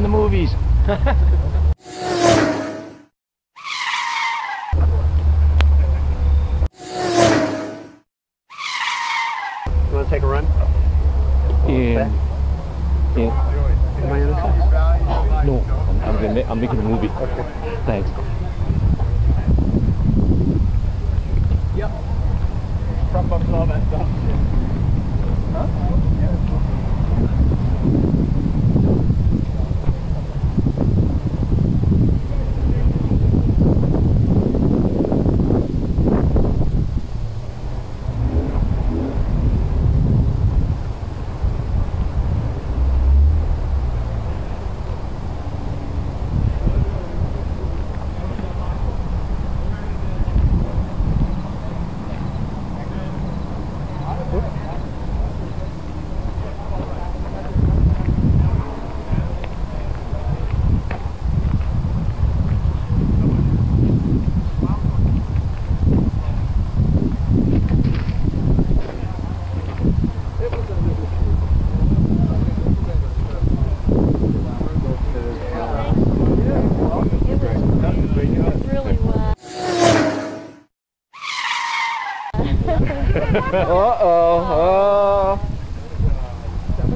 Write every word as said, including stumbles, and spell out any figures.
the movies. You want to take a run? Yeah. Yeah. Am I on this side? No, I'm, I'm, gonna, I'm making a movie. Okay. Thanks. Yep. Prop up and all that stuff. Huh? Uh-oh. Oh.